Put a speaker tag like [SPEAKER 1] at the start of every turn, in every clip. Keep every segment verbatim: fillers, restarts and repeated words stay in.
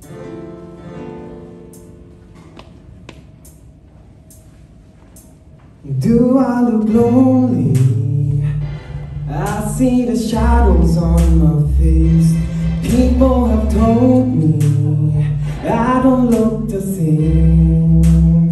[SPEAKER 1] Do I look lonely? I see the shadows on my face. People have told me I don't look the same.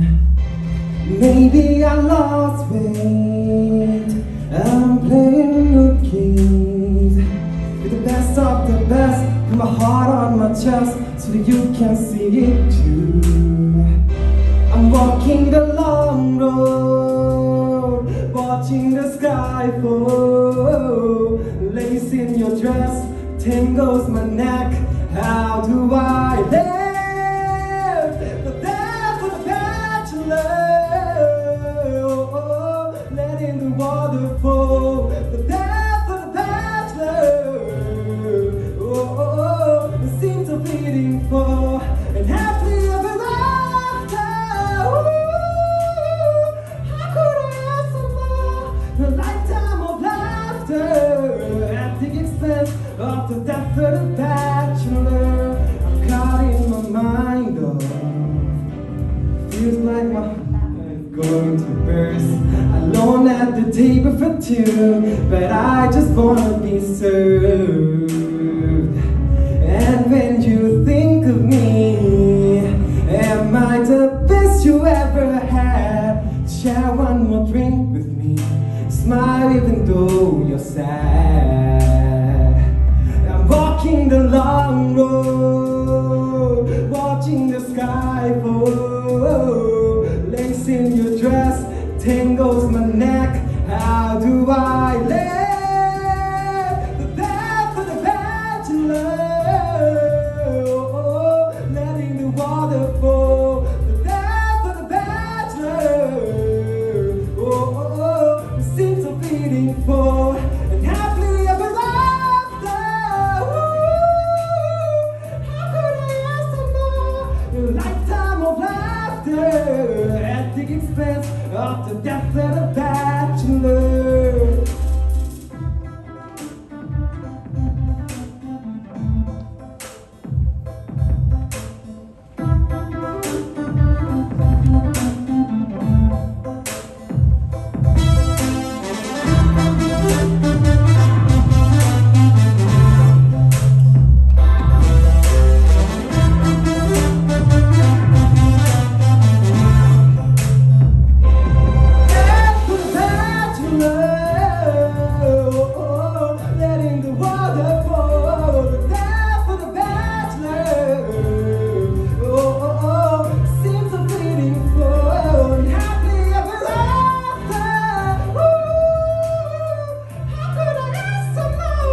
[SPEAKER 1] Maybe I lost weight. I'm playing the games with the best of the best. Put my heart on my chest so that you can see it too. I'm walking the long road, watching the sky fall. Lace in your dress, tingles my neck. How do I live? The death of a bachelor. Oh, oh, letting the waterfall. The death of a bachelor. Oh, oh, oh, it seems so fleeting for and happily ever after. Ooh, how could I ask for more? A lifetime of laughter at the expense of the death of the bachelor. I'm caught in my mind, oh. Feels like my heart is going to burst. Alone at the table for two, but I just wanna be served. And when you think of me, am I the best you ever had? Share one more drink with me, smile even though you're sad. I'm walking the long road, watching the sky fall. Lace in your dress, tangles my neck. How do I live? The death of the bachelor. Oh, letting the water fall. The death of the bachelor. Oh, oh, oh, it seems so fleeting for and happily ever after. Ooh, how could I ask for more? A lifetime of laughter at the expense of the death of the bachelor.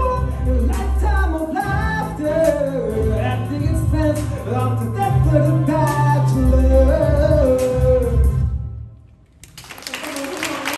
[SPEAKER 1] Lifetime of laughter at the expense of the death of the